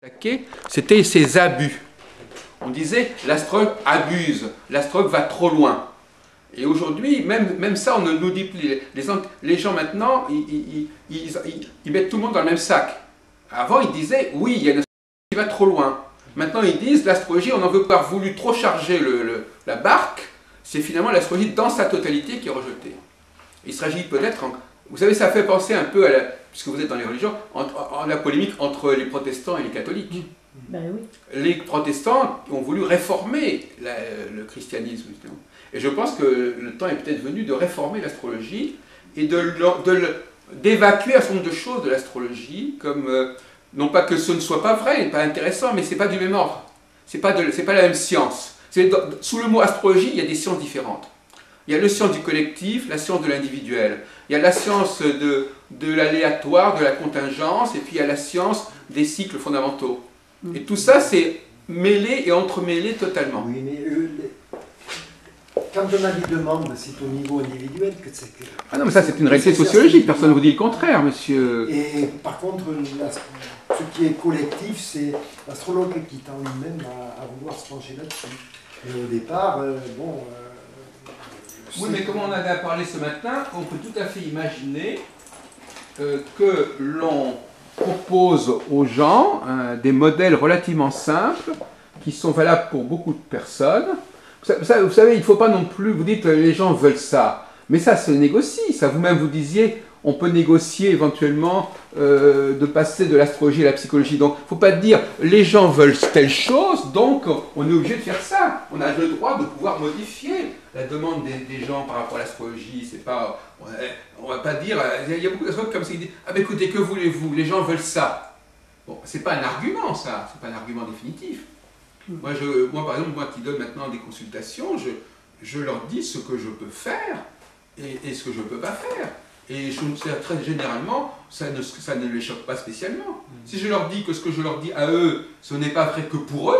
attaqué, c'était ces abus. On disait l'astrologue abuse, l'astrologue va trop loin. Et aujourd'hui, même ça, on ne nous dit plus. Les gens maintenant, ils mettent tout le monde dans le même sac. Avant, ils disaient, oui, il y a une astrologie qui va trop loin. Maintenant, ils disent, l'astrologie, on n'en veut pas voulu trop charger la barque, c'est finalement l'astrologie dans sa totalité qui est rejetée. Il s'agit peut-être, vous savez, ça fait penser un peu, puisque vous êtes dans les religions, en la polémique entre les protestants et les catholiques. Ben oui. Les protestants ont voulu réformer le christianisme. Et je pense que le temps est peut-être venu de réformer l'astrologie et d'évacuer un certain nombre de choses de l'astrologie, comme, non pas que ce ne soit pas vrai, pas intéressant, mais ce n'est pas du même ordre. Ce n'est pas la même science. Sous le mot astrologie, il y a des sciences différentes. Il y a la science du collectif, la science de l'individuel. Il y a la science de l'aléatoire, de la contingence, et puis il y a la science des cycles fondamentaux. Et tout ça, c'est mêlé et entremêlé totalement. Oui, mais quand on a des demandes, c'est au niveau individuel que c'est que... Ah non, mais ça, c'est une réalité sociologique. Personne ne vous dit le contraire, monsieur. Et par contre, ce qui est collectif, c'est l'astrologue qui tend lui-même à vouloir se pencher là-dessus. Et au départ, bon... Oui, mais comme on en a parlé ce matin, on peut tout à fait imaginer que l'on propose aux gens des modèles relativement simples qui sont valables pour beaucoup de personnes. Vous savez, il ne faut pas non plus, vous dites les gens veulent ça, mais ça se négocie. Ça, vous-même vous disiez, on peut négocier éventuellement de passer de l'astrologie à la psychologie. Donc, il ne faut pas dire les gens veulent telle chose, donc on est obligé de faire ça. On a le droit de pouvoir modifier la demande des gens par rapport à l'astrologie. C'est pas, on va pas dire, il y a beaucoup d'astrologues comme ça qui disent ah ben écoutez, que voulez-vous, les gens veulent ça. Bon, c'est pas un argument ça, c'est pas un argument définitif. Moi par exemple, moi qui donne maintenant des consultations, je leur dis ce que je peux faire et ce que je ne peux pas faire. Et très généralement, ça ne les choque pas spécialement. Si je leur dis que ce que je leur dis à eux, ce n'est pas vrai que pour eux,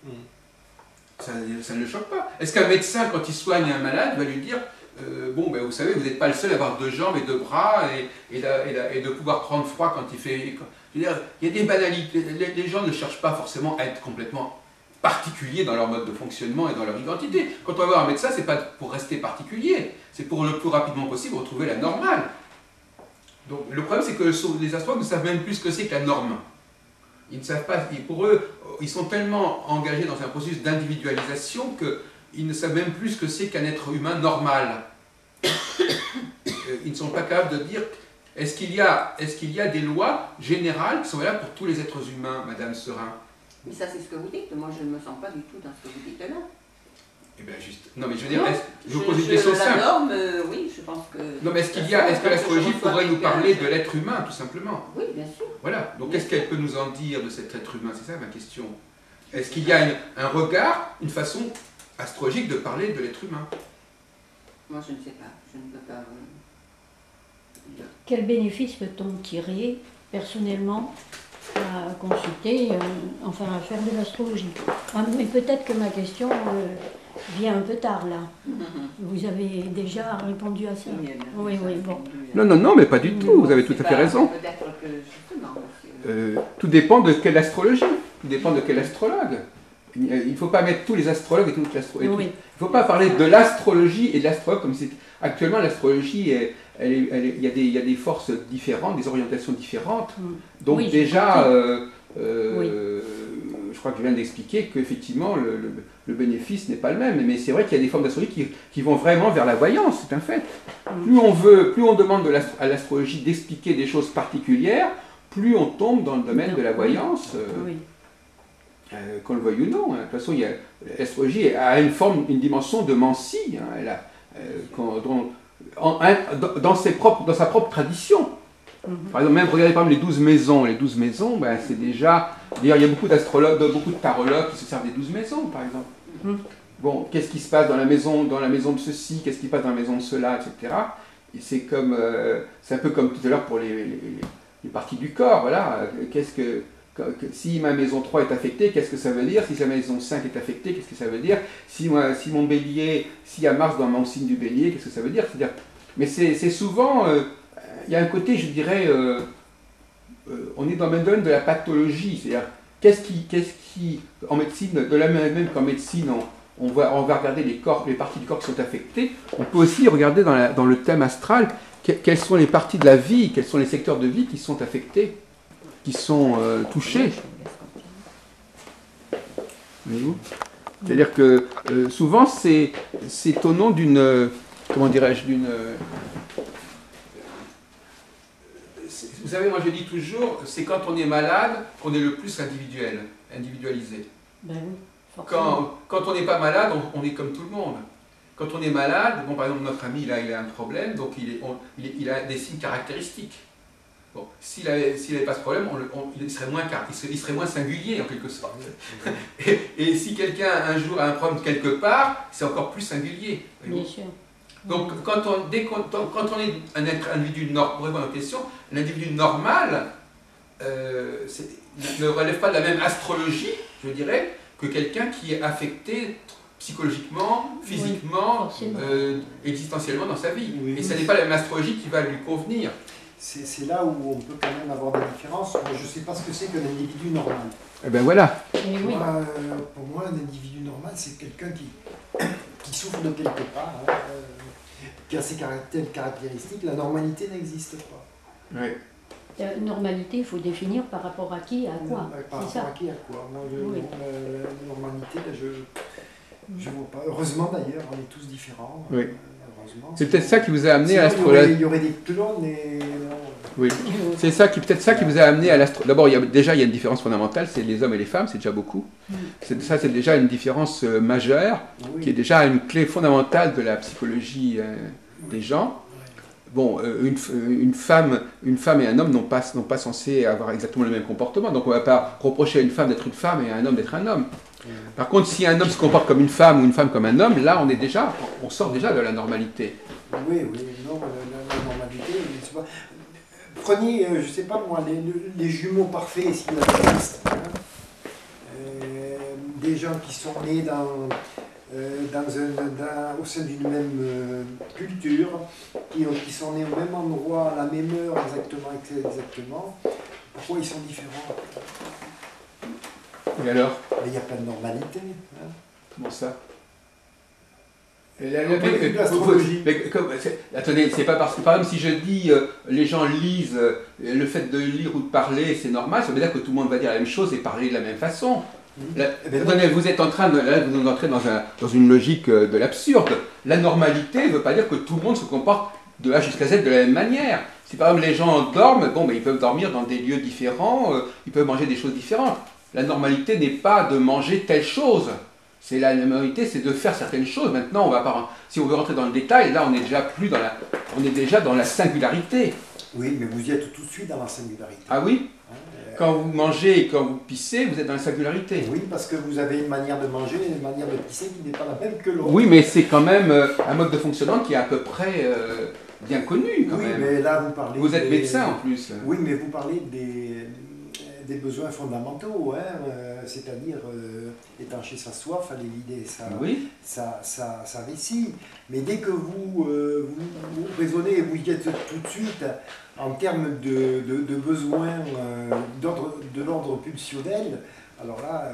ça ne le choque pas. Est-ce qu'un médecin, quand il soigne un malade, va lui dire bon, ben, vous savez, vous n'êtes pas le seul à avoir 2 jambes et 2 bras et de pouvoir prendre froid quand il fait... Je veux dire, il y a des banalités. Les gens ne cherchent pas forcément à être complètement particuliers dans leur mode de fonctionnement et dans leur identité. Quand on va voir un médecin, ce n'est pas pour rester particulier, c'est pour le plus rapidement possible retrouver la normale. Donc le problème, c'est que les astrologues ne savent même plus ce que c'est que la norme. Ils ne savent pas, pour eux, ils sont tellement engagés dans un processus d'individualisation qu'ils ne savent même plus ce que c'est qu'un être humain normal. Ils ne sont pas capables de dire, est-ce qu'il y a des lois générales qui sont valables pour tous les êtres humains, Madame Serin? Mais ça, c'est ce que vous dites. Moi, je ne me sens pas du tout dans ce que vous dites là. Eh bien, juste. Non, mais je veux dire, je vous pose une question simple. La norme, oui, je pense que... Non, mais est-ce que l'astrologie pourrait nous parler de l'être humain, tout simplement? Oui, bien sûr. Voilà. Donc, qu'est-ce qu'elle peut nous en dire de cet être humain? C'est ça ma question. Est-ce qu'il y a un regard, une façon astrologique de parler de l'être humain? Moi, je ne sais pas. Je ne peux pas... Quel bénéfice peut-on tirer personnellement à consulter, enfin à faire de l'astrologie? Mais peut-être que ma question vient un peu tard là. Vous avez déjà répondu à ça. Oui, oui, bon. Non, mais pas du tout, vous avez tout à fait raison. Peut-être que justement... tout dépend de quelle astrologie, tout dépend de quel astrologue. Il ne faut pas mettre tous les astrologues et toute l'astrologie. Oui. Il ne faut pas parler de l'astrologie et de l'astrologue comme c'est... Actuellement, l'astrologie, il y a des forces différentes, des orientations différentes. Donc oui, déjà, oui. je crois que je viens d'expliquer qu'effectivement, le bénéfice n'est pas le même. Mais c'est vrai qu'il y a des formes d'astrologie qui vont vraiment vers la voyance, c'est un fait. Plus on demande à l'astrologie d'expliquer des choses particulières, plus on tombe dans le domaine de la voyance. Qu'on le veuille ou non. De toute façon, l'astrologie a une dimension de mancie. Dans sa propre tradition. Par exemple, même regardez par exemple les 12 maisons. Les 12 maisons, ben, c'est déjà... D'ailleurs, il y a beaucoup d'astrologues, beaucoup de tarologues qui se servent des 12 maisons, par exemple. Bon, qu'est-ce qui se passe dans la maison de ceci, qu'est-ce qui se passe dans la maison de cela, etc. Et c'est un peu comme tout à l'heure pour les parties du corps, voilà. Si ma maison 3 est affectée, qu'est-ce que ça veut dire? Si sa maison 5 est affectée, qu'est-ce que ça veut dire? Si mon bélier, s'il y a Mars dans mon signe du bélier, qu'est-ce que ça veut dire? Mais c'est souvent, il y a un côté, je dirais, on est dans le domaine de la pathologie, c'est-à-dire en médecine, de la même qu'en médecine, on va regarder les parties du corps qui sont affectées, on peut aussi regarder dans le thème astral quelles sont les parties de la vie, quels sont les secteurs de vie qui sont affectés, qui sont touchés. Voyez-vous ? C'est-à-dire que souvent c'est au nom d'une, comment dirais-je, vous savez, moi je dis toujours, c'est quand on est malade qu'on est le plus individualisé. Ben oui, forcément. Quand on n'est pas malade, on est comme tout le monde. Quand on est malade, bon, par exemple notre ami là, il a un problème, donc il a des signes caractéristiques. Bon, s'il n'avait pas ce problème, il serait moins singulier en quelque sorte. Et si quelqu'un un jour a un problème quelque part, c'est encore plus singulier. Bien sûr. Donc quand on est un individu normal, pour répondre à la question, un individu normal ne relève pas de la même astrologie, je dirais, que quelqu'un qui est affecté psychologiquement, physiquement, existentiellement dans sa vie. Oui. Et ce n'est pas la même astrologie qui va lui convenir. C'est là où on peut quand même avoir des différences. Moi, je ne sais pas ce que c'est qu'un individu normal. Eh bien voilà. Oui. Pour moi, un individu normal, c'est quelqu'un qui souffre de quelque part, qui a ses caractéristiques. La normalité n'existe pas. Oui. Normalité, il faut définir par rapport à qui, à quoi. Par rapport à qui, à quoi. Moi, la normalité, je ne vois pas. Heureusement d'ailleurs, on est tous différents. Oui. Heureusement. C'est peut-être ça qui vous a amené à l'astrologie. Il y aurait des clones et... Oui. C'est peut-être ça qui vous a amené à l'astrologie. D'abord, il y a une différence fondamentale, c'est les hommes et les femmes, c'est déjà beaucoup. C'est déjà une différence majeure, qui est déjà une clé fondamentale de la psychologie des gens. Bon, une femme et un homme n'ont pas censé avoir exactement le même comportement, donc on ne va pas reprocher à une femme d'être une femme et à un homme d'être un homme. Par contre, si un homme se comporte comme une femme ou une femme comme un homme, là on sort déjà de la normalité. Oui, non, la normalité, je sais pas. Prenez, je sais pas moi, les jumeaux parfaits, s'il y en a des gens qui sont nés au sein d'une même culture, qui sont nés au même endroit, à la même heure exactement. Pourquoi ils sont différents? Et alors? Mais il n'y a pas de normalité. Hein. Comment ça? Attendez, c'est pas parce que, par exemple, si je dis les gens lisent, le fait de lire ou de parler, c'est normal, ça veut dire que tout le monde va dire la même chose et parler de la même façon. Attendez, vous êtes en train de, là, vous entrez dans une logique de l'absurde. La normalité ne veut pas dire que tout le monde se comporte de A jusqu'à Z de la même manière. Si par exemple les gens dorment, bon, ben, ils peuvent dormir dans des lieux différents, ils peuvent manger des choses différentes. La normalité n'est pas de manger telle chose. La normalité, c'est de faire certaines choses. Maintenant, si on veut rentrer dans le détail, là, on est déjà dans la singularité. Oui, mais vous y êtes tout de suite dans la singularité. Ah oui? Quand vous mangez et quand vous pissez, vous êtes dans la singularité. Oui, parce que vous avez une manière de manger et une manière de pisser qui n'est pas la même que l'autre. Oui, mais c'est quand même un mode de fonctionnement qui est à peu près bien connu, quand même. Oui, mais là, vous parlez... Vous êtes médecin, en plus. Oui, mais vous parlez des besoins fondamentaux, hein, c'est-à-dire étancher sa soif, aller vider sa vessie. Mais dès que vous raisonnez et vous y êtes tout de suite en termes de besoins de l'ordre pulsionnel, alors là,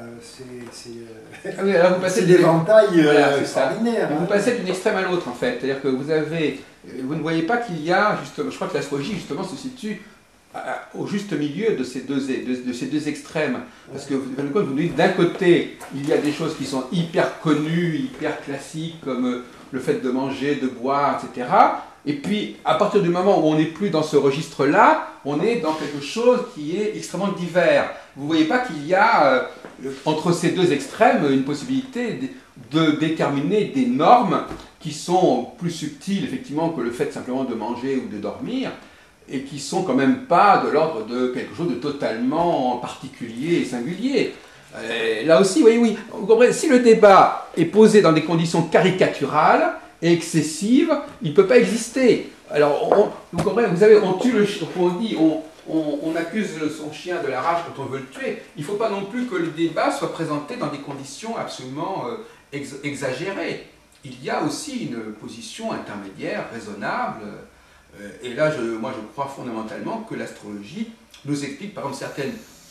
c'est l'éventail extraordinaire. Vous passez d'une extrême à l'autre, en fait. C'est-à-dire que vous ne voyez pas qu'il y a, justement, je crois que l'astrologie, justement, se situe au juste milieu de ces deux extrêmes. Parce que vous nous dites, d'un côté, il y a des choses qui sont hyper connues, hyper classiques, comme le fait de manger, de boire, etc. Et puis, à partir du moment où on n'est plus dans ce registre-là, on est dans quelque chose qui est extrêmement divers. Vous ne voyez pas qu'il y a, entre ces deux extrêmes, une possibilité de déterminer des normes qui sont plus subtiles, effectivement, que le fait simplement de manger ou de dormir, et qui sont quand même pas de l'ordre de quelque chose de totalement particulier et singulier. Là aussi, oui, vous comprenez, si le débat est posé dans des conditions caricaturales et excessives, il ne peut pas exister. Alors, vous comprenez, on tue le chien, on accuse son chien de la rage quand on veut le tuer. Il ne faut pas non plus que le débat soit présenté dans des conditions absolument exagérées. Il y a aussi une position intermédiaire, raisonnable. Et là, moi, je crois fondamentalement que l'astrologie nous explique, par exemple, certaines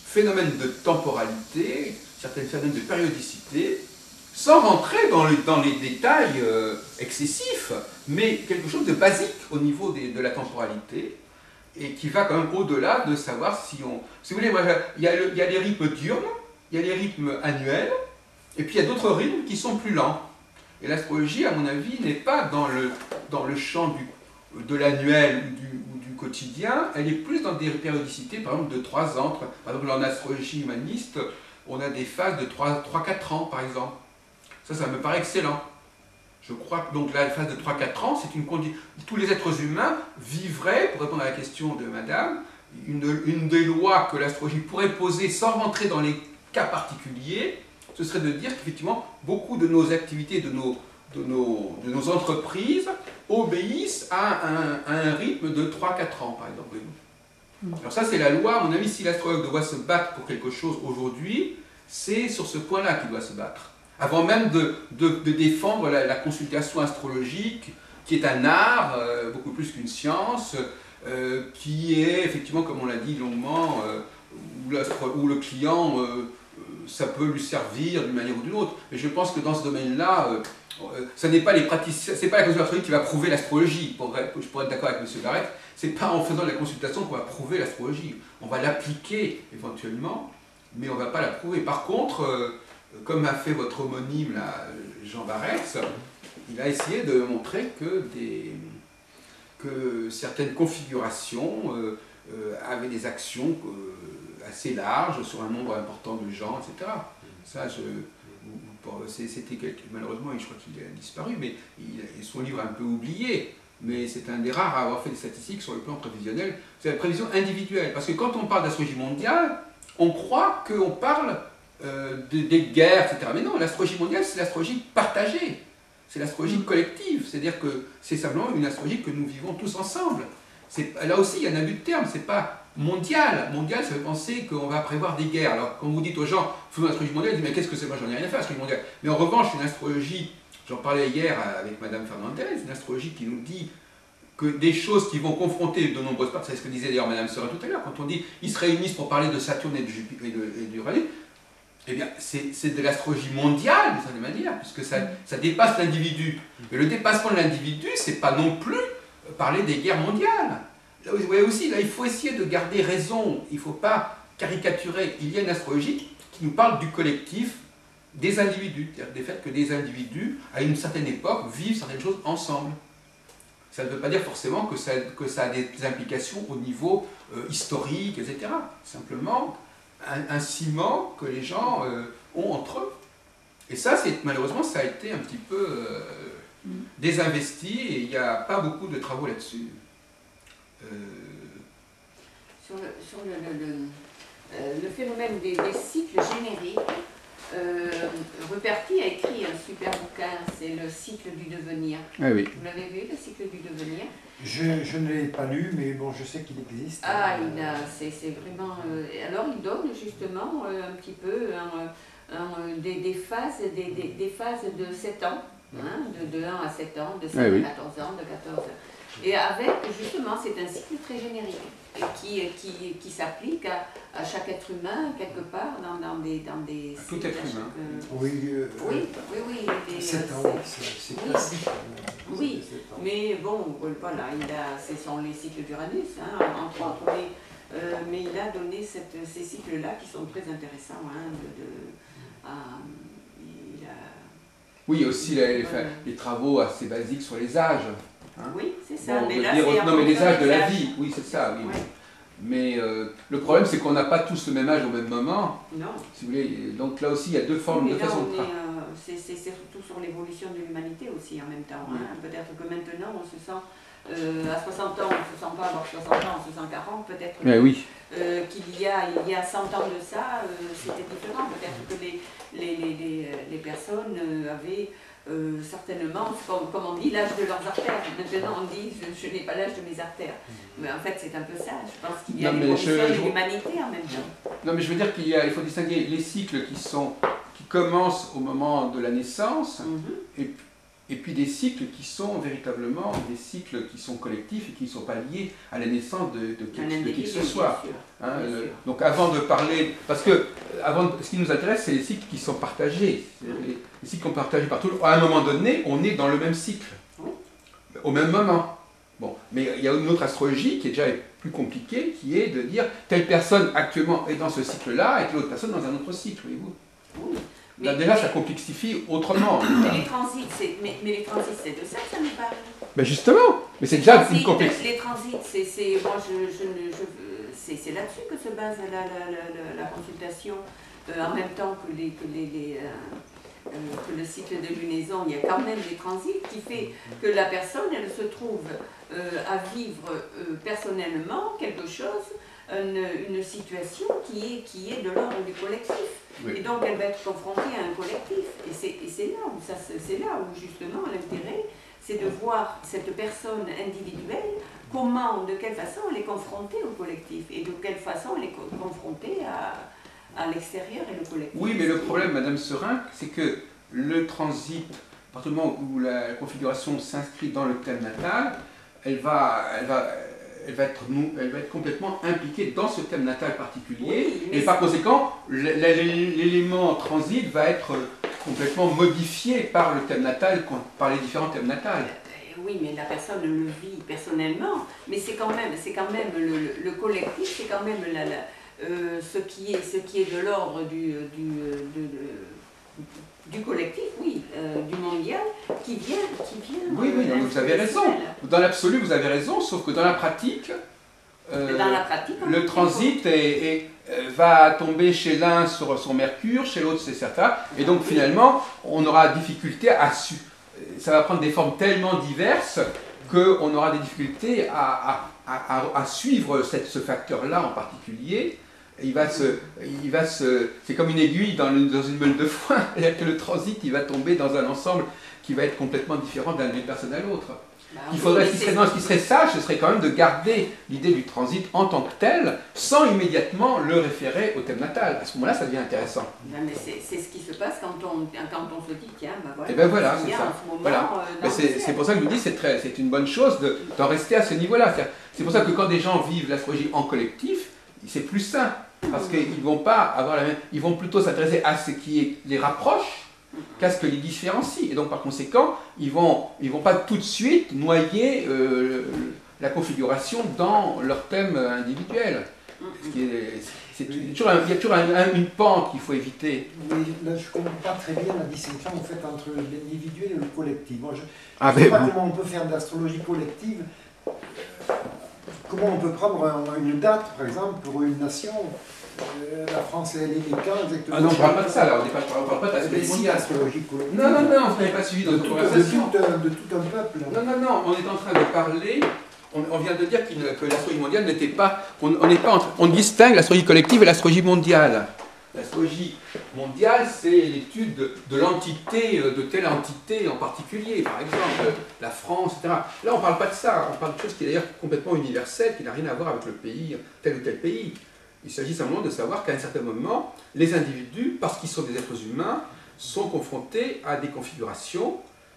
phénomènes de temporalité, certains phénomènes de périodicité, sans rentrer dans les détails excessifs, mais quelque chose de basique au niveau de la temporalité, et qui va quand même au-delà de savoir si on... Si vous voulez, il y a les rythmes diurnes, il y a les rythmes annuels, et puis il y a d'autres rythmes qui sont plus lents. Et l'astrologie, à mon avis, n'est pas dans le champ de l'annuel ou du quotidien, elle est plus dans des périodicités, par exemple de 3 ans. Par exemple, en astrologie humaniste, on a des phases de 3-4 ans, par exemple. Ça me paraît excellent. Je crois que donc la phase de 3-4 ans, c'est une condition. Tous les êtres humains vivraient, pour répondre à la question de madame, une des lois que l'astrologie pourrait poser sans rentrer dans les cas particuliers, ce serait de dire qu'effectivement, beaucoup de nos activités, de nos entreprises obéissent à un rythme de 3-4 ans, par exemple. Alors ça, c'est la loi. À mon avis, si l'astrologue doit se battre pour quelque chose aujourd'hui, c'est sur ce point-là qu'il doit se battre. Avant même de défendre la consultation astrologique, qui est un art, beaucoup plus qu'une science, qui est effectivement, comme on l'a dit longuement, où le client, ça peut lui servir d'une manière ou d'une autre. Mais je pense que dans ce domaine-là, ce n'est pas les praticiens, c'est pas la consultation astrologique qui va prouver l'astrologie. Je pourrais être d'accord avec M. Garrett, c'est pas en faisant de la consultation qu'on va prouver l'astrologie. On va l'appliquer éventuellement, mais on ne va pas la prouver. Par contre, comme a fait votre homonyme, là, Jean Barès, il a essayé de montrer que certaines configurations avaient des actions assez larges sur un nombre important de gens, etc. Ça, c'était malheureusement, je crois qu'il a disparu, mais son livre est un peu oublié. Mais c'est un des rares à avoir fait des statistiques sur le plan prévisionnel. C'est la prévision individuelle. Parce que quand on parle d'astrologie mondiale, on croit qu'on parle des guerres, etc. Mais non, l'astrologie mondiale, c'est l'astrologie partagée. C'est l'astrologie collective. C'est-à-dire que c'est simplement une astrologie que nous vivons tous ensemble. Là aussi, il y a un abus de terme. C'est pas mondial. Mondial, ça veut penser qu'on va prévoir des guerres. Alors, quand vous dites aux gens, faisons l'astrologie mondiale, ils disent, mais qu'est-ce que c'est? Moi, j'en ai rien à faire, l'astrologie mondiale. Mais en revanche, une astrologie, j'en parlais hier avec Madame Fernandez, une astrologie qui nous dit que des choses qui vont confronter de nombreuses parties, c'est ce que disait d'ailleurs Madame Sera tout à l'heure, quand on dit ils se réunissent pour parler de Saturne et de Jupiter et d'Uranus, eh bien, c'est de l'astrologie mondiale, d'une certaine manière, puisque ça dépasse l'individu. Mais le dépassement de l'individu, c'est pas non plus parler des guerres mondiales. Là, vous voyez aussi, là, il faut essayer de garder raison, il ne faut pas caricaturer. Il y a une astrologie qui nous parle du collectif, des individus, c'est-à-dire des faits que des individus, à une certaine époque, vivent certaines choses ensemble. Ça ne veut pas dire forcément que ça a des implications au niveau historique, etc. Simplement, un ciment que les gens ont entre eux. Et ça, malheureusement, ça a été un petit peu désinvesti et il n'y a pas beaucoup de travaux là-dessus. Sur le phénomène des cycles génériques, Ruperti a écrit un super bouquin, c'est le cycle du devenir. Ah oui. Vous l'avez vu, le cycle du devenir? Je ne l'ai pas lu, mais bon, je sais qu'il existe. Ah, c'est vraiment... alors, il donne justement un petit peu des phases de 7 ans, hein, de 1 à 7 ans, de 7 à 14 ans, de 14 ans. Et avec, justement, c'est un cycle très générique qui s'applique à chaque être humain, quelque part, dans des tout être humain. Oui. 7 ans, c'est classique. Oui, mais bon, voilà, ce sont les cycles d'Uranus, hein, entre autres, mais il a donné ces cycles-là qui sont très intéressants. Hein, oui, aussi les travaux assez basiques sur les âges. Hein. Oui, c'est ça. Bon, mais là, non, mais les âges de la vie, oui, c'est ça. Oui. Ouais. Mais le problème, c'est qu'on n'a pas tous le même âge au même moment. Non. Si vous voulez. Donc là aussi, il y a deux formes, deux façons de travailler. C'est surtout sur l'évolution de l'humanité aussi en même temps. Hein. Peut-être que maintenant, on se sent, à 60 ans, on ne se sent pas avoir 60 ans, on se sent 40, peut-être qu'il y a 100 ans de ça, c'était différent. Peut-être que les personnes avaient... certainement, comme on dit, l'âge de leurs artères. Maintenant, on dit je n'ai pas l'âge de mes artères. Mais en fait, c'est un peu ça. Je pense qu'il y a l'évolution de l'humanité en même temps. Non, mais je veux dire qu'il faut distinguer les cycles qui commencent au moment de la naissance et puis des cycles qui sont véritablement des cycles qui sont collectifs et qui ne sont pas liés à la naissance de qui que ce soit. Hein, donc avant de parler, parce que ce qui nous intéresse, c'est les cycles qui sont partagés. Les cycles qui sont partagés partout. À un moment donné, on est dans le même cycle, au même moment. Bon, mais il y a une autre astrologie qui est déjà plus compliquée, qui est de dire telle personne actuellement est dans ce cycle-là et telle autre personne dans un autre cycle, voyez-vous. Là, déjà, ça complexifie autrement. Mais les transits, c'est de ça que ça nous parle. Ben justement, mais c'est déjà une complexité. Les transits, c'est là-dessus que se base la consultation. En même temps que le cycle de lunaison, il y a quand même des transits qui fait que la personne, elle se trouve à vivre personnellement quelque chose, une situation qui est de l'ordre du collectif. Oui. Et donc elle va être confrontée à un collectif. Et c'est là où justement l'intérêt, c'est de voir cette personne individuelle, de quelle façon elle est confrontée au collectif et de quelle façon elle est confrontée à l'extérieur et le collectif. Oui, mais le problème, Madame Serin, c'est que le transit, à partir du moment où la configuration s'inscrit dans le thème natal, elle va être complètement impliquée dans ce thème natal particulier, oui, et par conséquent, l'élément transit va être complètement modifié par le thème natal, par les différents thèmes natals. Oui, mais la personne le vit personnellement, mais c'est quand même le collectif, c'est quand même ce qui est de l'ordre du collectif, oui, du mondial, qui vient. Oui, vous avez raison. Dans l'absolu, vous avez raison, sauf que dans la pratique, le transit va tomber chez l'un sur son Mercure, chez l'autre c'est certain, et donc finalement, on aura difficulté ça va prendre des formes tellement diverses qu'on aura des difficultés à suivre ce facteur-là en particulier. C'est comme une aiguille dans une meule de foin, c'est-à-dire que le transit il va tomber dans un ensemble qui va être complètement différent d'une personne à l'autre. Ce qui serait sage, ce serait quand même de garder l'idée du transit en tant que tel, sans immédiatement le référer au thème natal. À ce moment-là, ça devient intéressant. Non, mais c'est ce qui se passe quand on se dit, tiens, voilà. Et ben voilà, c'est ça. C'est pour ça que je vous dis, c'est une bonne chose d'en rester à ce niveau-là. C'est pour ça que quand des gens vivent l'astrologie en collectif, c'est plus sain. Parce qu'ils vont pas avoir ils vont plutôt s'intéresser à ce qui les rapproche qu'à ce que les différencie. Et donc par conséquent, ils vont pas tout de suite noyer la configuration dans leur thème individuel. Il y a toujours une pente qu'il faut éviter. Mais là, je ne comprends pas très bien la distinction en fait, entre l'individuel et le collectif. Moi, je ne sais pas comment on peut faire de l'astrologie collective. Comment on peut prendre une date, par exemple, pour une nation, la France et les Mécans, exactement. Ah non, on ne parle pas de ça, là, on ne parle pas de l'aspect mondial. Non, vous n'avez pas suivi notre conversation. De tout un peuple. Non, on est en train de parler, on vient de dire que l'astrologie mondiale n'était pas... On distingue l'astrologie collective et l'astrologie mondiale. L'astrologie mondiale, c'est l'étude de l'entité, de telle entité en particulier, par exemple la France, etc. Là, on ne parle pas de ça, on parle de choses qui est d'ailleurs complètement universelle, qui n'a rien à voir avec le pays, tel ou tel pays. Il s'agit simplement de savoir qu'à un certain moment, les individus, parce qu'ils sont des êtres humains, sont confrontés à des configurations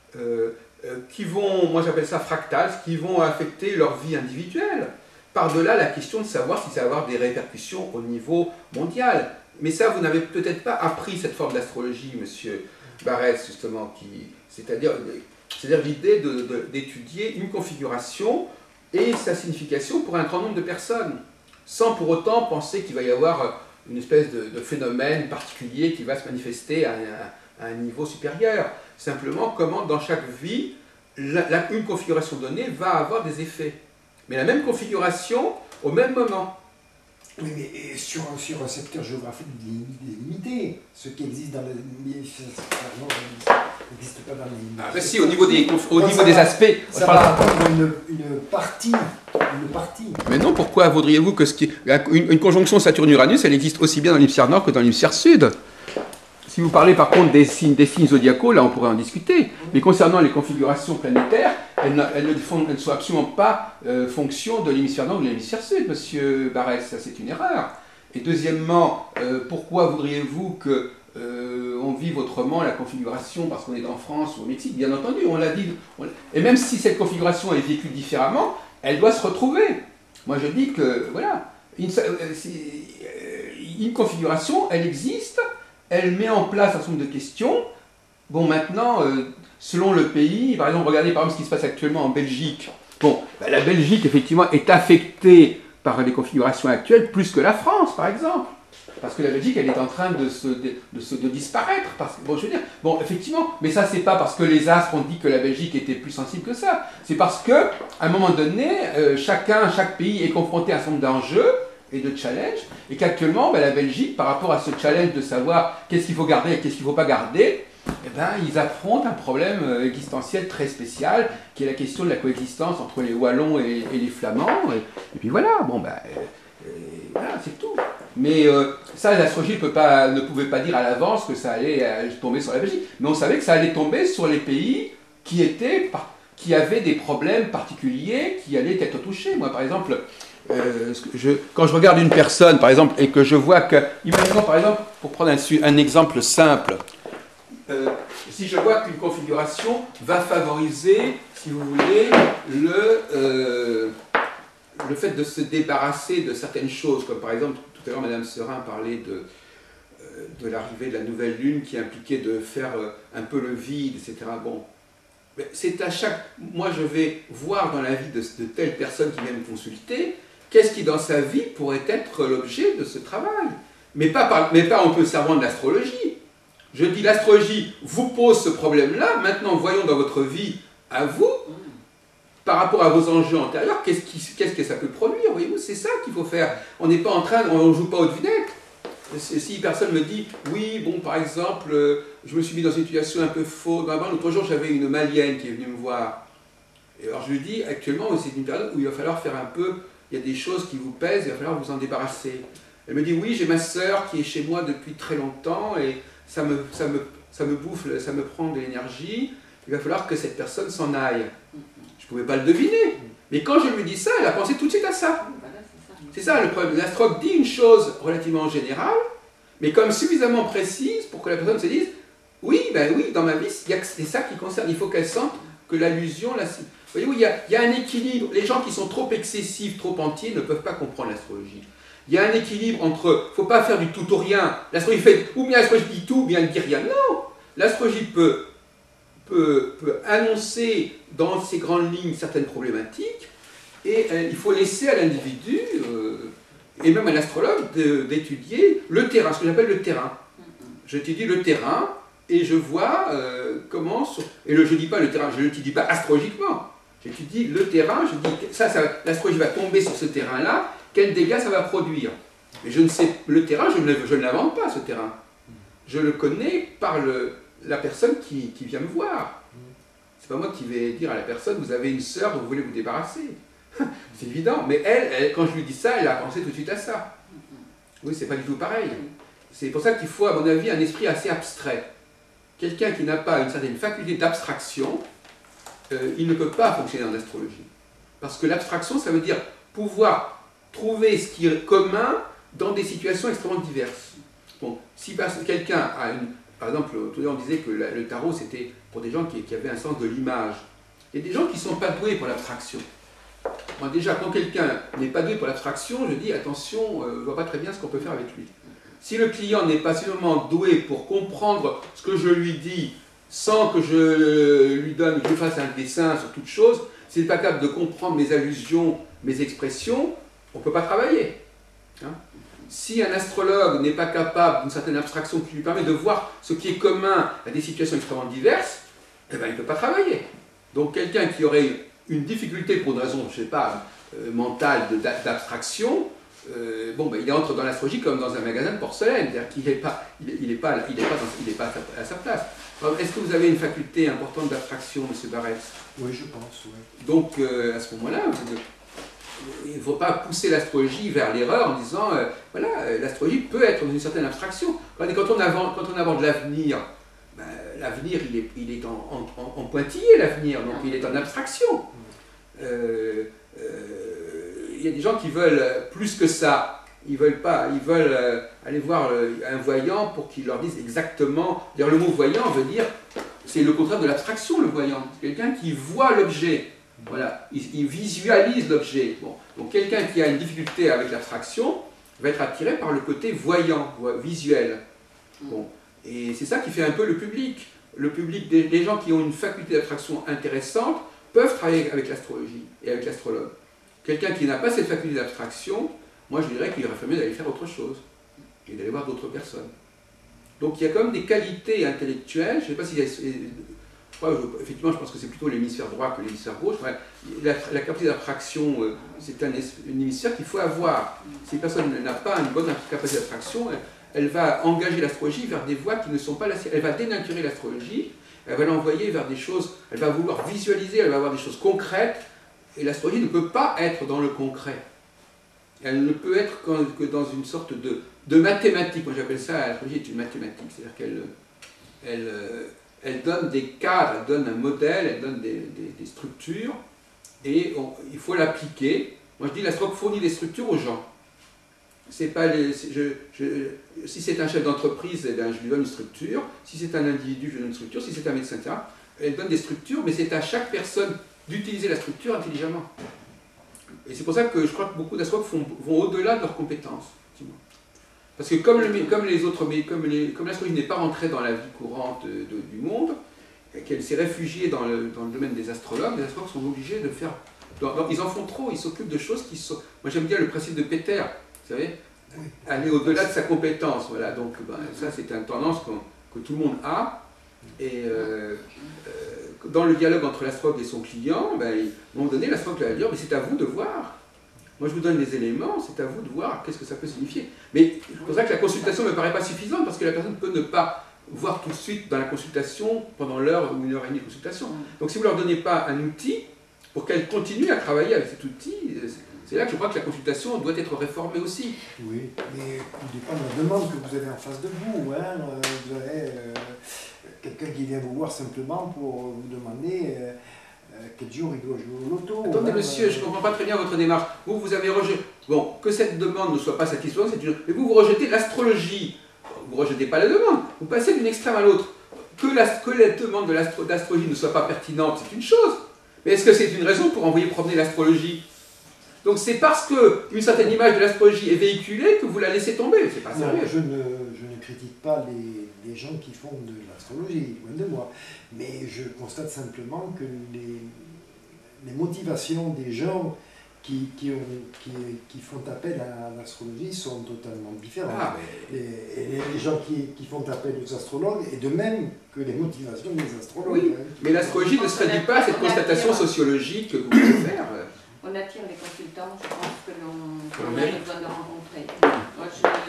qui vont, moi j'appelle ça fractales, qui vont affecter leur vie individuelle. Par-delà la question de savoir si ça va avoir des répercussions au niveau mondial. Mais ça, vous n'avez peut-être pas appris cette forme d'astrologie, monsieur Barès, justement, c'est-à-dire l'idée d'étudier une configuration et sa signification pour un grand nombre de personnes, sans pour autant penser qu'il va y avoir une espèce de phénomène particulier qui va se manifester à un niveau supérieur. Simplement, comment dans chaque vie, une configuration donnée va avoir des effets. Mais la même configuration au même moment. Oui, mais sur un secteur géographique limité, ce qui existe dans n'existe pas dans les... Ah ben si, au niveau des aspects... Ça va prendre une partie. Mais non, pourquoi voudriez-vous que une conjonction Saturne-Uranus, elle existe aussi bien dans l'hémisphère nord que dans l'hémisphère sud? Si vous parlez par contre des signes zodiacaux, là on pourrait en discuter. Mais concernant les configurations planétaires, elles ne sont absolument pas fonction de l'hémisphère nord ou de l'hémisphère sud, monsieur Barès, ça c'est une erreur. Et deuxièmement, pourquoi voudriez-vous que on vive autrement la configuration parce qu'on est en France ou au Mexique, bien entendu, on l'a dit. Et même si cette configuration est vécue différemment, elle doit se retrouver. Moi je dis que, voilà, une configuration, elle existe, elle met en place un certain nombre de questions. Bon, maintenant, selon le pays, par exemple, regardez par exemple ce qui se passe actuellement en Belgique. Bon, la Belgique, effectivement, est affectée par les configurations actuelles plus que la France, par exemple. Parce que la Belgique, elle est en train de disparaître. Bon, je veux dire, bon, effectivement, mais ça, c'est pas parce que les astres ont dit que la Belgique était plus sensible que ça. C'est parce que, à un moment donné, chaque pays est confronté à un certain nombre d'enjeux et de challenges, et qu'actuellement, la Belgique, par rapport à ce challenge de savoir qu'est-ce qu'il faut garder et qu'est-ce qu'il ne faut pas garder, eh ben, ils affrontent un problème existentiel très spécial, qui est la question de la coexistence entre les Wallons et les Flamands. Et puis voilà, bon, voilà, c'est tout. Mais ça, l'astrologie ne pouvait pas dire à l'avance que ça allait tomber sur la Belgique. Mais on savait que ça allait tomber sur les pays qui avaient des problèmes particuliers, qui allaient être touchés. Moi, par exemple, quand je regarde une personne, par exemple, et que je vois que... Imaginons, par exemple, pour prendre un exemple simple, si je vois qu'une configuration va favoriser, si vous voulez, le fait de se débarrasser de certaines choses, comme par exemple, tout à l'heure, Madame Serin parlait de l'arrivée de la nouvelle lune qui impliquait de faire un peu le vide, etc. Bon, c'est à chaque... Moi, je vais voir dans la vie de telle personne qui vient me consulter, qu'est-ce qui, dans sa vie, pourrait être l'objet de ce travail. Mais pas en peut servant de l'astrologie. Je dis, l'astrologie vous pose ce problème-là, maintenant voyons dans votre vie, à vous, par rapport à vos enjeux antérieurs, qu'est-ce que ça peut produire, voyez-vous, c'est ça qu'il faut faire. On n'est pas en train, on ne joue pas aux devinettes. Si personne me dit, oui, bon, par exemple, je me suis mis dans une situation un peu fausse, l'autre jour j'avais une Malienne qui est venue me voir, et alors je lui dis, actuellement, c'est une période où il va falloir faire un peu, il y a des choses qui vous pèsent, il va falloir vous en débarrasser. Elle me dit, oui, j'ai ma sœur qui est chez moi depuis très longtemps, et ça me bouffe, ça me prend de l'énergie, il va falloir que cette personne s'en aille. Je ne pouvais pas le deviner. Mais quand je lui dis ça, elle a pensé tout de suite à ça. C'est ça le problème. L'astrologue dit une chose relativement générale, mais comme suffisamment précise pour que la personne se dise oui, dans ma vie, c'est ça qui concerne. Il faut qu'elle sente que l'allusion... Voyez-vous, il y a un équilibre. Les gens qui sont trop excessifs, trop entiers, ne peuvent pas comprendre l'astrologie. Il y a un équilibre entre... Il ne faut pas faire du tout ou rien. L'astrologie fait... Ou bien l'astrologie dit tout, ou bien elle ne dit rien. Non. L'astrologie peut annoncer dans ses grandes lignes certaines problématiques, et il faut laisser à l'individu, et même à l'astrologue, d'étudier le terrain, ce que j'appelle le terrain. J'étudie le terrain, et je vois comment... Et je ne dis pas le terrain, je ne l'étudie pas astrologiquement. J'étudie le terrain, je dis, l'astrologie va tomber sur ce terrain-là, quels dégâts ça va produire. Mais je ne sais... Le terrain, je ne l'invente pas, ce terrain. Je le connais par la personne qui vient me voir. C'est pas moi qui vais dire à la personne, vous avez une sœur dont vous voulez vous débarrasser. C'est évident, mais elle, quand je lui dis ça, elle a pensé tout de suite à ça. Oui, c'est pas du tout pareil. C'est pour ça qu'il faut, à mon avis, un esprit assez abstrait. Quelqu'un qui n'a pas une certaine faculté d'abstraction, il ne peut pas fonctionner en astrologie. Parce que l'abstraction, ça veut dire pouvoir trouver ce qui est commun dans des situations extrêmement diverses. Bon, si quelqu'un a une... Par exemple, tout à l'heure on disait que le tarot c'était pour des gens qui avaient un sens de l'image. Il y a des gens qui ne sont pas doués pour l'abstraction. Moi déjà, quand quelqu'un n'est pas doué pour l'abstraction, je dis attention, je ne vois pas très bien ce qu'on peut faire avec lui. Si le client n'est pas suffisamment doué pour comprendre ce que je lui dis sans que je lui fasse un dessin sur toute chose, s'il n'est pas capable de comprendre mes allusions, mes expressions, on ne peut pas travailler. Hein? Si un astrologue n'est pas capable d'une certaine abstraction qui lui permet de voir ce qui est commun à des situations extrêmement diverses, eh ben, il ne peut pas travailler. Donc quelqu'un qui aurait une difficulté pour une raison, je ne sais pas, mentale d'abstraction, il entre dans l'astrologie comme dans un magasin de porcelaine, c'est-à-dire qu'il n'est pas à sa place. Est-ce que vous avez une faculté importante d'abstraction, M. Barrès? Oui, je pense, oui. Donc à ce moment-là, il ne faut pas pousser l'astrologie vers l'erreur en disant, l'astrologie peut être dans une certaine abstraction. Quand on aborde l'avenir, l'avenir, il est en pointillé, l'avenir, donc il est en abstraction. Il y a des gens qui veulent plus que ça ils veulent pas, ils veulent aller voir un voyant pour qu'il leur dise exactement. D'ailleurs, le mot voyant veut dire, c'est le contraire de l'abstraction, le voyant. C'est quelqu'un qui voit l'objet. Voilà, il visualise l'objet. Bon. Donc quelqu'un qui a une difficulté avec l'abstraction va être attiré par le côté voyant, visuel. Bon. Et c'est ça qui fait un peu le public. Le public, les gens qui ont une faculté d'abstraction intéressante peuvent travailler avec l'astrologie et avec l'astrologue. Quelqu'un qui n'a pas cette faculté d'abstraction, moi je dirais qu'il aurait fait mieux d'aller faire autre chose et d'aller voir d'autres personnes. Donc il y a quand même des qualités intellectuelles, je ne sais pas si effectivement je pense que c'est plutôt l'hémisphère droit que l'hémisphère gauche. La capacité d'abstraction, c'est un hémisphère qu'il faut avoir. Si une personne n'a pas une bonne capacité d'abstraction, elle va engager l'astrologie vers des voies qui ne sont pas la sienne. Elle va dénaturer l'astrologie, elle va l'envoyer vers des choses, elle va vouloir visualiser, elle va avoir des choses concrètes, et l'astrologie ne peut pas être dans le concret. Elle ne peut être que dans une sorte de mathématique. Moi j'appelle ça, l'astrologie est une mathématique, c'est-à-dire qu'elle donne des cadres, elle donne un modèle, elle donne des structures, et il faut l'appliquer. Moi je dis l'astrologue fournit des structures aux gens. C'est pas si c'est un chef d'entreprise, eh bien, je lui donne une structure. Si c'est un individu, je lui donne une structure. Si c'est un médecin, etc. Elle donne des structures, mais c'est à chaque personne d'utiliser la structure intelligemment. Et c'est pour ça que je crois que beaucoup d'astrologues vont au-delà de leurs compétences. Parce que comme l'astrologie n'est pas rentrée dans la vie courante du monde, et qu'elle s'est réfugiée dans le domaine des astrologues sont obligés de faire... ils en font trop, ils s'occupent de choses qui sont... Moi j'aime bien le principe de Péter. Vous savez, aller au-delà de sa compétence. Voilà, donc ça c'est une tendance que tout le monde a. Et dans le dialogue entre l'astrologue et son client, à un moment donné, l'astrologue va dire, mais c'est à vous de voir. Moi je vous donne les éléments, c'est à vous de voir qu'est-ce que ça peut signifier. Mais c'est pour ça que la consultation ne me paraît pas suffisante, parce que la personne peut ne pas voir tout de suite dans la consultation, pendant l'heure ou une heure et demie de consultation. Donc si vous ne leur donnez pas un outil, pour qu'elle continue à travailler avec cet outil, c'est là que je crois que la consultation doit être réformée aussi. Oui, mais il dépend de la demande que vous avez en face de vous. Hein. Vous avez quelqu'un qui vient vous voir simplement pour vous demander quel jour il doit jouer au loto. Attendez monsieur, je ne comprends pas très bien votre démarche. Vous avez rejeté... Bon, que cette demande ne soit pas satisfaisante, c'est une... Mais vous rejetez l'astrologie. Vous ne rejetez pas la demande. Vous passez d'une extrême à l'autre. Que la demande de l'astrologie ne soit pas pertinente, c'est une chose. Mais est-ce que c'est une raison pour envoyer promener l'astrologie? Donc c'est parce qu'une certaine image de l'astrologie est véhiculée que vous la laissez tomber, c'est pas sérieux. Je ne critique pas les gens qui font de l'astrologie, loin de moi. Mais je constate simplement que les motivations des gens qui font appel à l'astrologie sont totalement différentes. Les gens qui font appel aux astrologues, et de même que les motivations des astrologues. Oui, mais l'astrologie ne se réduit pas à cette constatation sociologique que vous pouvez faire. On attire les consultants, je pense que l'on a besoin de rencontrer. Moi,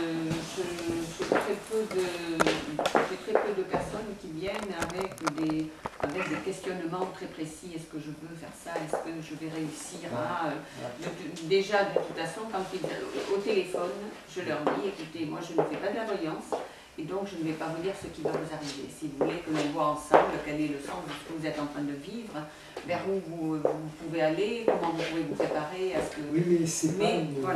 j'ai très peu de personnes qui viennent avec des questionnements très précis. Est-ce que je veux faire ça? Est-ce que je vais réussir à... Déjà, de toute façon, quand au téléphone, je leur dis, écoutez, moi je ne fais pas de la voyance, et donc je ne vais pas vous dire ce qui va vous arriver. Si vous voulez que l'on voit ensemble quel est le sens de ce que vous êtes en train de vivre, vers où vous pouvez aller, comment vous pouvez vous préparer à ce que... Oui, mais c'est pas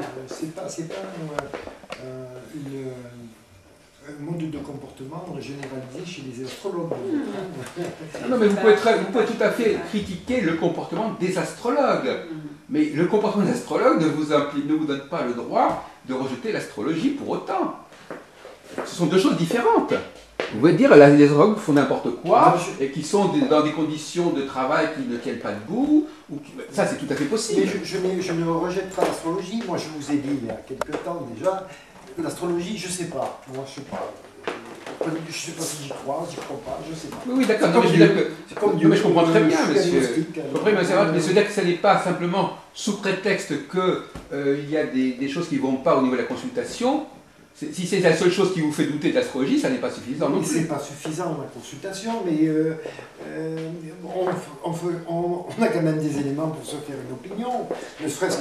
un mode de comportement généralisé chez les astrologues. Non, mais vous pouvez tout à fait critiquer le comportement des astrologues. Mais le comportement des astrologues ne vous donne pas le droit de rejeter l'astrologie pour autant. Ce sont deux choses différentes. Vous pouvez dire les astrologues font n'importe quoi et qui sont dans des conditions de travail qui ne tiennent pas debout. Ça, c'est tout à fait possible. Mais je ne rejette pas l'astrologie. Moi, je vous ai dit il y a quelques temps déjà, l'astrologie, je ne sais pas. Moi, je ne sais pas. Je ne sais pas si j'y crois pas, je ne sais pas. Oui, d'accord. Mais je comprends très bien, monsieur. Mais se dire que ce n'est pas simplement sous prétexte qu'il y a des choses qui ne vont pas au niveau de la consultation. Si c'est la seule chose qui vous fait douter de l'astrologie, ça n'est pas suffisant. Ce n'est pas suffisant la consultation, mais on a quand même des éléments pour se faire une opinion, ne serait-ce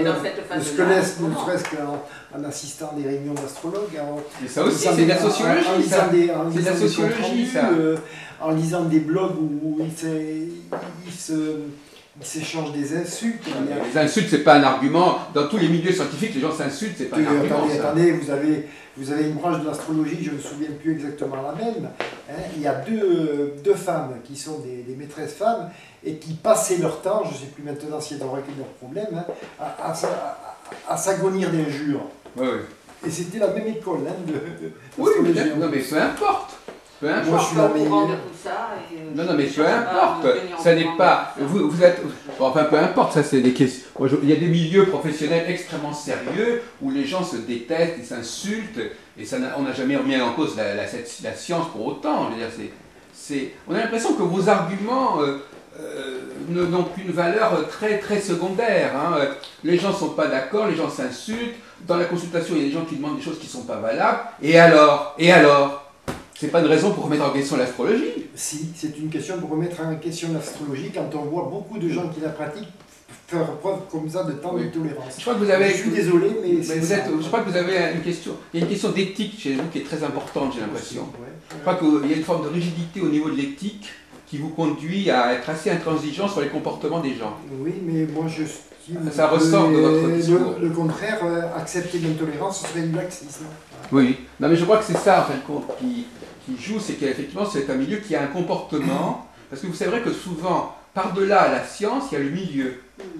qu'en assistant à des réunions d'astrologues. Et ça aussi, c'est de la sociologie. C'est de la sociologie, ça. En lisant des blogs où ils s'échangent des insultes. Les insultes, c'est pas un argument. Dans tous les milieux scientifiques, les gens s'insultent, c'est pas un argument. Attendez, vous avez une branche de l'astrologie, je ne me souviens plus exactement la même. Hein, il y a deux femmes qui sont des maîtresses femmes et qui passaient leur temps, je ne sais plus maintenant si elles ont réglé leurs problèmes, hein, à s'agonir d'injures. Oui, oui. Et c'était la même école hein, oui, non mais peu importe. Peu importe. Moi, je suis la meilleure. Non, mais peu importe. Ça n'est pas. Vous êtes. Bon, enfin, peu importe. Ça, c'est des questions. Il y a des milieux professionnels extrêmement sérieux où les gens se détestent, ils s'insultent, et ça, on n'a jamais remis en cause la science pour autant. Je veux dire, on a l'impression que vos arguments n'ont qu'une valeur très très secondaire. Hein. Les gens ne sont pas d'accord, les gens s'insultent. Dans la consultation, il y a des gens qui demandent des choses qui ne sont pas valables. Et alors c'est pas une raison pour remettre en question l'astrologie. Si, c'est une question pour remettre en question l'astrologie quand on voit beaucoup de gens qui la pratiquent faire preuve comme ça de tant d'intolérance. Je crois que vous avez. Je suis désolé, mais je crois que vous avez une question. Il y a une question d'éthique chez vous qui est très importante, j'ai l'impression. Je crois qu'il y a une forme de rigidité au niveau de l'éthique qui vous conduit à être assez intransigeant sur les comportements des gens. Oui, mais moi je ça ressort de votre discours. Le contraire, accepter l'intolérance, ce serait du laxisme. Oui, non mais je crois que c'est ça en fin de compte qui joue, c'est qu'effectivement c'est un milieu qui a un comportement, parce que c'est vrai que souvent, par-delà la science, il y a le milieu.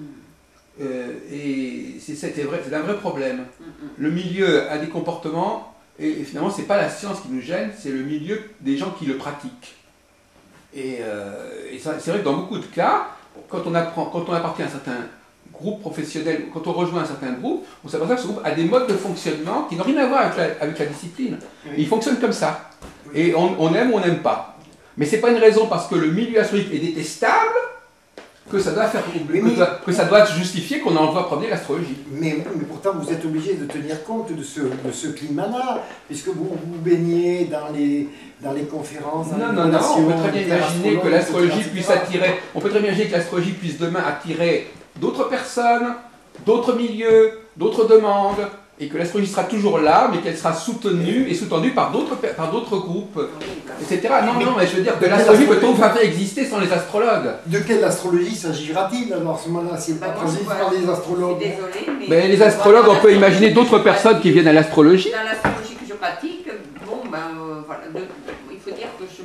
Et c'est un vrai problème. Le milieu a des comportements, et finalement c'est pas la science qui nous gêne, c'est le milieu des gens qui le pratiquent. Et c'est vrai que dans beaucoup de cas, quand on appartient à un certain groupe professionnel, quand on rejoint un certain groupe, on s'aperçoit que ce groupe a des modes de fonctionnement qui n'ont rien à voir avec la discipline. Oui. Ils fonctionnent comme ça. Oui. Et on aime ou on n'aime pas. Mais ce n'est pas une raison parce que le milieu astrologique est détestable que ça doit justifier qu'on envoie promener l'astrologie. Mais pourtant, vous êtes obligé de tenir compte de ce climat-là, puisque vous baignez dans les conférences. Non, on peut très bien imaginer que l'astrologie puisse attirer. On peut très bien imaginer que l'astrologie puisse demain attirer d'autres personnes, d'autres milieux, d'autres demandes, et que l'astrologie sera toujours là, mais qu'elle sera soutenue et sous-tendue par d'autres groupes, etc. Non, mais je veux dire que l'astrologie peut tout faire exister sans les astrologues. De quelle astrologie s'agira-t-il alors à ce moment-là, s'il n'est pas transmis par les astrologues? Mais les astrologues, on peut imaginer d'autres personnes qui viennent à l'astrologie. Dans l'astrologie que je pratique, voilà, il faut dire que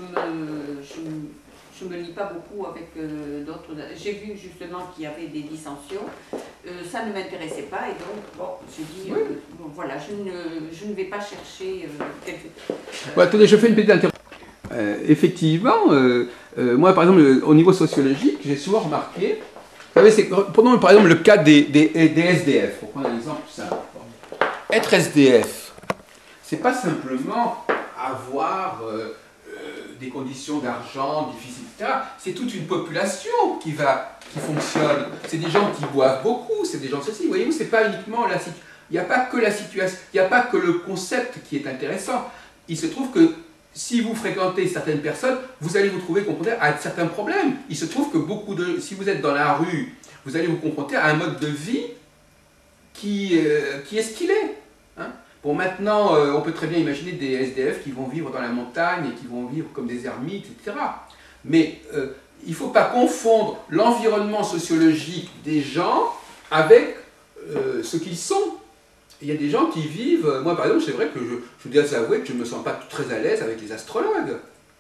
je ne me lie pas beaucoup avec d'autres. J'ai vu justement qu'il y avait des dissensions. Ça ne m'intéressait pas et donc, bon, je dis, voilà, je ne vais pas chercher attendez, je fais une petite interrogation. Effectivement, moi par exemple, au niveau sociologique, j'ai souvent remarqué, vous savez, prenons par exemple le cas des SDF, pour prendre un exemple simple. Être SDF, c'est pas simplement avoir des conditions d'argent difficiles, etc. C'est toute une population qui fonctionne. C'est des gens qui boivent beaucoup, c'est des gens ceci. Vous voyez, c'est pas uniquement la situation. Il n'y a pas que la situation, il n'y a pas que le concept qui est intéressant. Il se trouve que si vous fréquentez certaines personnes, vous allez vous trouver confronté à certains problèmes. Il se trouve que si vous êtes dans la rue, vous allez vous confronter à un mode de vie qui est ce qu'il est. Hein. Bon, maintenant, on peut très bien imaginer des SDF qui vont vivre dans la montagne et qui vont vivre comme des ermites, etc. Mais il ne faut pas confondre l'environnement sociologique des gens avec ce qu'ils sont. Il y a des gens qui vivent... Moi, par exemple, c'est vrai que je dois avouer que je ne me sens pas très à l'aise avec les astrologues.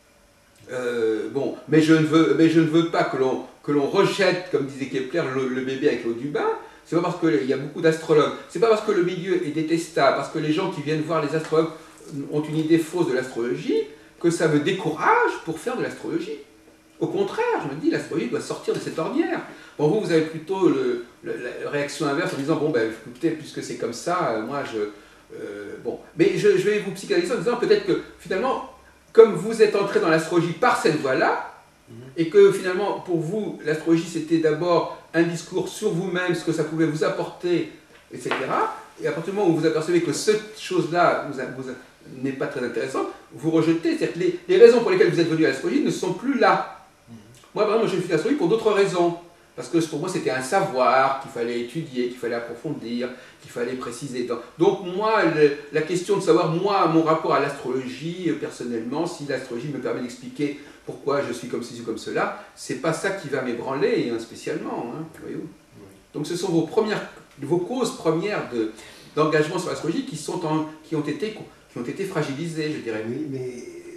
Mais je ne veux pas que l'on rejette, comme disait Kepler, le bébé avec l'eau du bain. C'est pas parce qu'il y a beaucoup d'astrologues, c'est pas parce que le milieu est détestable, parce que les gens qui viennent voir les astrologues ont une idée fausse de l'astrologie, que ça me décourage pour faire de l'astrologie. Au contraire, je me dis, l'astrologie doit sortir de cette ornière. Bon, vous avez plutôt la réaction inverse en disant, bon, ben, écoutez, puisque c'est comme ça, moi, Mais je vais vous psychanalyser en disant peut-être que, finalement, comme vous êtes entré dans l'astrologie par cette voie-là, et que finalement, pour vous, l'astrologie, c'était d'abord un discours sur vous-même, ce que ça pouvait vous apporter, etc. Et à partir du moment où vous apercevez que cette chose-là n'est pas très intéressante, vous rejetez. C'est-à-dire que les raisons pour lesquelles vous êtes venu à l'astrologie ne sont plus là. Moi, par exemple, je suis à l'astrologie pour d'autres raisons. parce que pour moi c'était un savoir qu'il fallait étudier, qu'il fallait approfondir, qu'il fallait préciser. Donc moi, la question de savoir, moi, mon rapport à l'astrologie, personnellement, si l'astrologie me permet d'expliquer pourquoi je suis comme ceci ou comme cela, c'est pas ça qui va m'ébranler spécialement, hein, voyez-vous. Donc ce sont vos causes premières d'engagement sur l'astrologie qui ont été fragilisées, je dirais. Oui, mais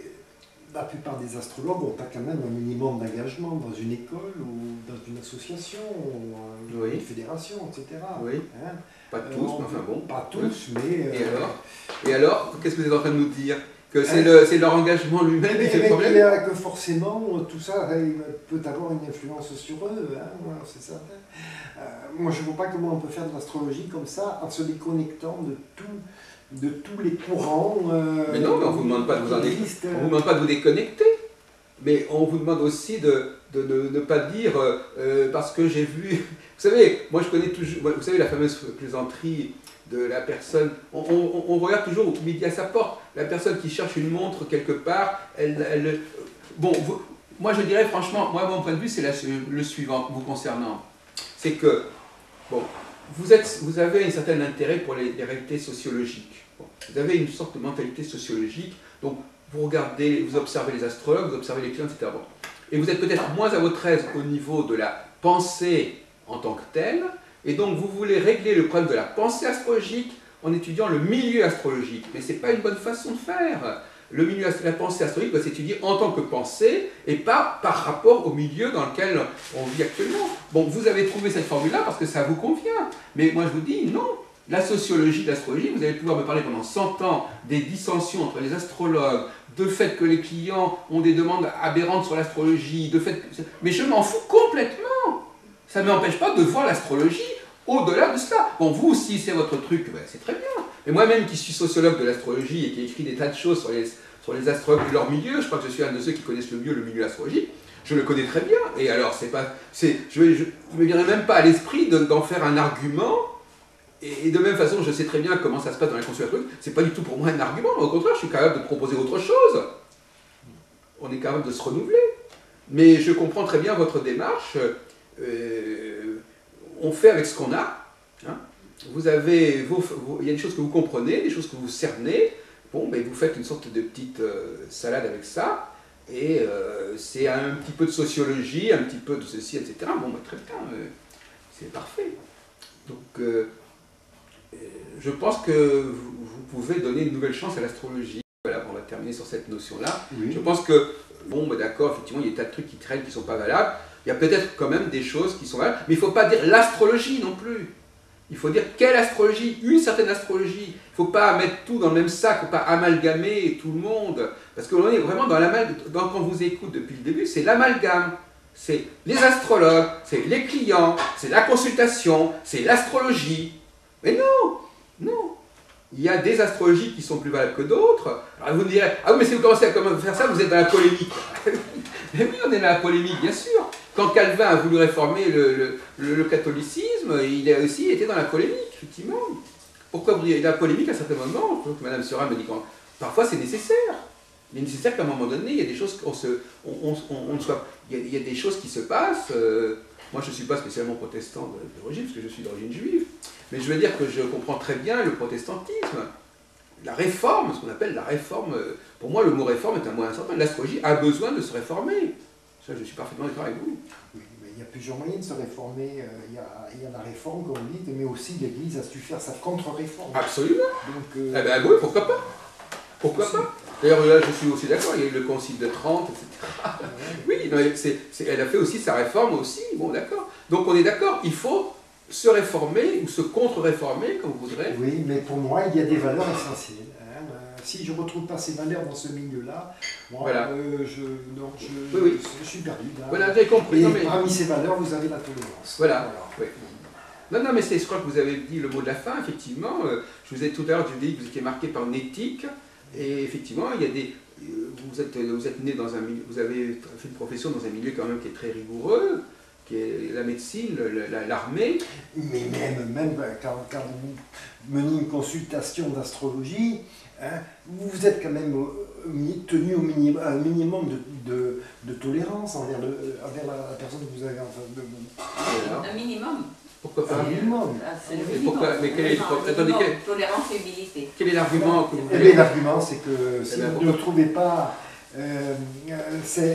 la plupart des astrologues ont quand même un minimum d'engagement dans une école ou dans une association, ou une fédération, etc. Oui. Hein, pas tous, mais enfin bon. Pas tous, mais... Et alors, qu'est-ce que vous êtes en train de nous dire? Que c'est leur engagement lui-même qui fait le problème? Que forcément, tout ça peut avoir une influence sur eux, hein, c'est certain. Moi, je ne vois pas comment on peut faire de l'astrologie comme ça, en se déconnectant de tous les courants. Mais non, mais on ne vous demande pas de vous demande pas de vous déconnecter, mais on vous demande aussi de ne pas dire parce que j'ai vu. Vous savez, moi je connais toujours. Vous savez la fameuse plaisanterie de la personne. On regarde toujours midi à sa porte. La personne qui cherche une montre quelque part, bon, moi je dirais franchement, moi mon point de vue c'est le suivant vous concernant, c'est que bon. Vous avez un certain intérêt pour les réalités sociologiques. Bon, vous avez une sorte de mentalité sociologique, donc vous regardez, vous observez les astrologues, vous observez les clients, etc. Bon. Et vous êtes peut-être moins à votre aise au niveau de la pensée en tant que telle, et donc vous voulez régler le problème de la pensée astrologique en étudiant le milieu astrologique. Mais ce n'est pas une bonne façon de faire. La pensée astrologique doit s'étudier en tant que pensée et pas par rapport au milieu dans lequel on vit actuellement. Bon, vous avez trouvé cette formule-là parce que ça vous convient. Mais moi je vous dis non. La sociologie de l'astrologie, vous allez pouvoir me parler pendant 100 ans des dissensions entre les astrologues, de fait que les clients ont des demandes aberrantes sur l'astrologie, de fait que... Mais je m'en fous complètement. Ça ne m'empêche pas de voir l'astrologie au-delà de cela. Bon, vous, si c'est votre truc, ben, c'est très bien. Et moi-même qui suis sociologue de l'astrologie et qui ai écrit des tas de choses sur les astrologues de leur milieu, je crois que je suis un de ceux qui connaissent le mieux le milieu astrologique, je le connais très bien. Et alors, je ne me viendrait même pas à l'esprit d'en faire un argument. Et de même façon, je sais très bien comment ça se passe dans la consultation astrologique. C'est pas du tout pour moi un argument. Au contraire, je suis capable de proposer autre chose. On est capable de se renouveler. Mais je comprends très bien votre démarche. On fait avec ce qu'on a. Hein. Vous avez, il y a des choses que vous comprenez, des choses que vous cernez. Bon, ben vous faites une sorte de petite salade avec ça. Et c'est un petit peu de sociologie, un petit peu de ceci, etc. Bon, ben, très bien. C'est parfait. Donc, je pense que vous pouvez donner une nouvelle chance à l'astrologie. Voilà, on va terminer sur cette notion-là. Oui. Je pense que, bon, ben, d'accord, effectivement, il y a des tas de trucs qui traînent, qui ne sont pas valables. Il y a peut-être quand même des choses qui sont valables, mais il ne faut pas dire l'astrologie non plus. Il faut dire quelle astrologie, une certaine astrologie. Il ne faut pas mettre tout dans le même sac, il ne faut pas amalgamer tout le monde. Parce qu'on est vraiment dans l'amalgame. Quand on vous écoute depuis le début, c'est l'amalgame. C'est les astrologues, c'est les clients, c'est la consultation, c'est l'astrologie. Mais non, non. Il y a des astrologies qui sont plus valables que d'autres. Alors vous me direz, ah oui, mais si vous commencez à faire ça, vous êtes dans la polémique. Mais oui, on est dans la polémique, bien sûr. Quand Calvin a voulu réformer le catholicisme, il a aussi été dans la polémique, effectivement. Pourquoi vous dites la polémique à certains moments? Je trouve que Mme Seurat me dit que parfois c'est nécessaire. Il est nécessaire qu'à un moment donné, il y a des choses il y a des choses qui se passent. Moi, je ne suis pas spécialement protestant d'origine, parce que je suis d'origine juive. Mais je veux dire que je comprends très bien le protestantisme. La réforme, ce qu'on appelle la réforme, pour moi, le mot réforme est un mot incertain. L'astrologie a besoin de se réformer. Ça, je suis parfaitement d'accord avec vous. Oui, mais il y a plusieurs moyens de se réformer. Il y a la réforme, comme vous dites, mais aussi l'Église a su faire sa contre-réforme. Absolument. Donc, eh bien oui, pourquoi pas? Pourquoi pas? D'ailleurs, là, je suis aussi d'accord, il y a eu le Concile de Trente, etc. Oui, non, elle a fait aussi sa réforme aussi, bon, d'accord. Donc on est d'accord, il faut se réformer ou se contre-réformer, comme vous voudrez. Oui, mais pour moi, il y a des valeurs essentielles. Hein. Si je ne retrouve pas ces valeurs dans ce milieu-là, moi, voilà. Je suis perdu. Là. Voilà, j'ai compris. Et parmi ces valeurs, vous avez la tolérance. Voilà. Oui. Non, mais je crois que vous avez dit le mot de la fin, effectivement. Je vous ai tout à l'heure dit que vous étiez marqué par une éthique. Et effectivement, il y a des, vous êtes né dans un milieu, vous avez fait une profession dans un milieu quand même qui est très rigoureux, qui est la médecine, l'armée. Mais même quand vous menez une consultation d'astrologie, hein, vous êtes quand même tenu un minimum de tolérance envers la personne que vous avez en face de vous. Un minimum. Pourquoi pas un minimum. C'est le minimum. Mais quel est attendez, tolérance et humilité. Quel est l'argument que vous Eh bien, l'argument, c'est que si vous ne trouvez pas ces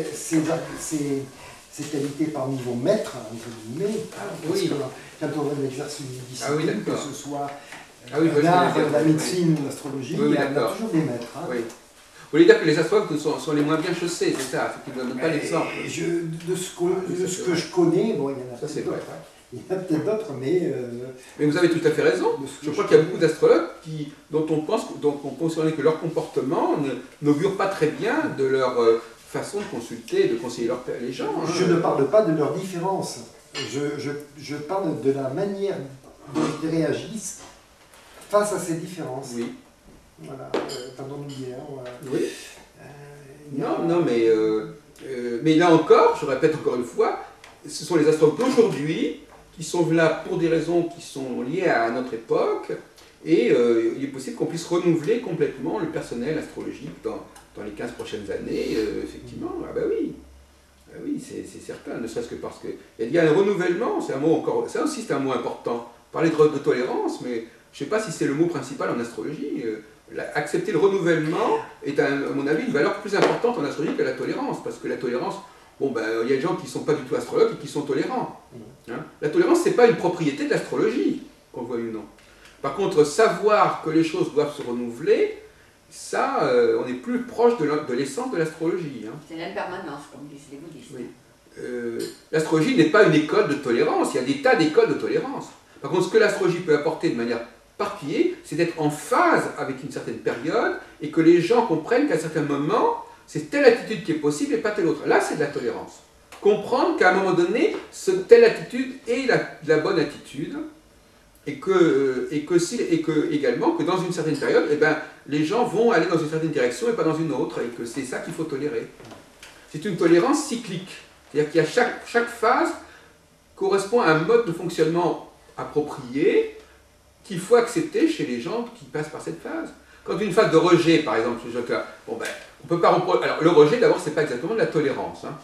qualités parmi vos maîtres, entre guillemets, parce que quand on exerce une discipline, que ce soit l'art, la médecine, l'astrologie, il y a toujours des maîtres. Hein. Oui. Vous voulez dire que les astrologues sont les moins bien chaussés, c'est ça, c'est qu'ils ne donnent pas l'exemple. De ce que je connais, bon, il y en a peut-être d'autres. Il y en a peut-être d'autres, mais... Mais vous avez tout à fait raison. Je crois qu'il y a beaucoup d'astrologues dont on pense que leur comportement n'augure pas très bien de leur façon de consulter, de conseiller les gens. Hein. Je ne parle pas de leur différence. Je parle de la manière dont ils réagissent face à ces différences. Oui. Voilà, entendons-nous bien. Voilà. Oui. Non, mais là encore, je répète encore une fois, ce sont les astrologues d'aujourd'hui qui sont là pour des raisons qui sont liées à notre époque, et il est possible qu'on puisse renouveler complètement le personnel astrologique dans les 15 prochaines années, effectivement. Ah bah oui, oui, c'est certain, ne serait-ce que parce qu'il y a un renouvellement, c'est un mot encore, ça aussi c'est un mot important. Parler de tolérance, mais je ne sais pas si c'est le mot principal en astrologie. Accepter le renouvellement est, à mon avis, une valeur plus importante en astrologie que la tolérance, parce que la tolérance, bon, ben, il y a des gens qui ne sont pas du tout astrologues et qui sont tolérants. Hein. La tolérance, ce n'est pas une propriété de l'astrologie, qu'on le veuille ou non. Par contre, savoir que les choses doivent se renouveler, ça, on est plus proche de l'essence de l'astrologie. Hein. C'est l'impermanence, comme disent les bouddhistes. Oui. L'astrologie n'est pas une école de tolérance, il y a des tas d'écoles de tolérance. Par contre, ce que l'astrologie peut apporter de manière éparpillée, c'est d'être en phase avec une certaine période et que les gens comprennent qu'à certains moments, c'est telle attitude qui est possible et pas telle autre. Là, c'est de la tolérance. Comprendre qu'à un moment donné, telle attitude est la bonne attitude et également que dans une certaine période, eh ben, les gens vont aller dans une certaine direction et pas dans une autre, et que c'est ça qu'il faut tolérer. C'est une tolérance cyclique. C'est-à-dire qu'il y a chaque phase correspond à un mode de fonctionnement approprié qu'il faut accepter chez les gens qui passent par cette phase. Quand une phase de rejet, par exemple, bon ben, on peut pas reprocher. Alors le rejet, d'abord, c'est pas exactement de la tolérance. Hein.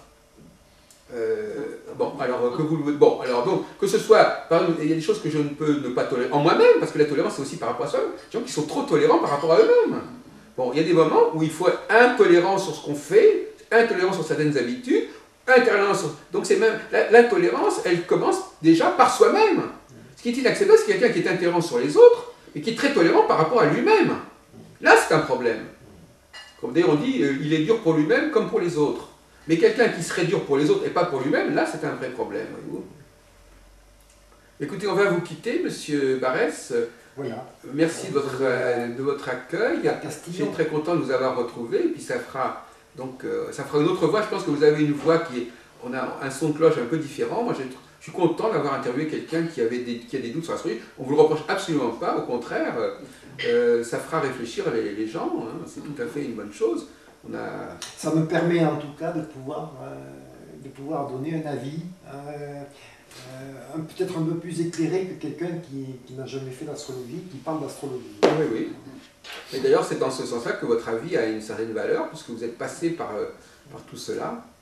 Donc que ce soit, par exemple, il y a des choses que je ne peux ne pas tolérer en moi-même, parce que la tolérance c'est aussi par rapport à soi. Des gens qui sont trop tolérants par rapport à eux-mêmes. Bon, il y a des moments où il faut être intolérant sur ce qu'on fait, intolérant sur certaines habitudes, intolérant sur... Donc c'est même l'intolérance, elle commence déjà par soi-même. Ce qui est inacceptable, c'est quelqu'un qui est intolérant sur les autres, mais qui est très tolérant par rapport à lui-même. Là, c'est un problème. Comme d'ailleurs on dit, il est dur pour lui-même comme pour les autres. Mais quelqu'un qui serait dur pour les autres et pas pour lui-même, là, c'est un vrai problème. Voyez-vous. Écoutez, on va vous quitter, Monsieur Barès. Voilà. Merci de votre accueil. Je suis très content de vous avoir retrouvé. Et puis ça fera une autre voix. Je pense que vous avez une voix on a un son de cloche un peu différent. Moi, je suis content d'avoir interviewé quelqu'un qui a des doutes sur l'astrologie. On ne vous le reproche absolument pas. Au contraire, ça fera réfléchir les gens. Hein. C'est tout à fait une bonne chose. Ça me permet en tout cas de pouvoir donner un avis peut-être un peu plus éclairé que quelqu'un qui n'a jamais fait d'astrologie, qui parle d'astrologie. Oui, oui. Et d'ailleurs, c'est dans ce sens-là que votre avis a une certaine valeur, puisque vous êtes passé par tout cela.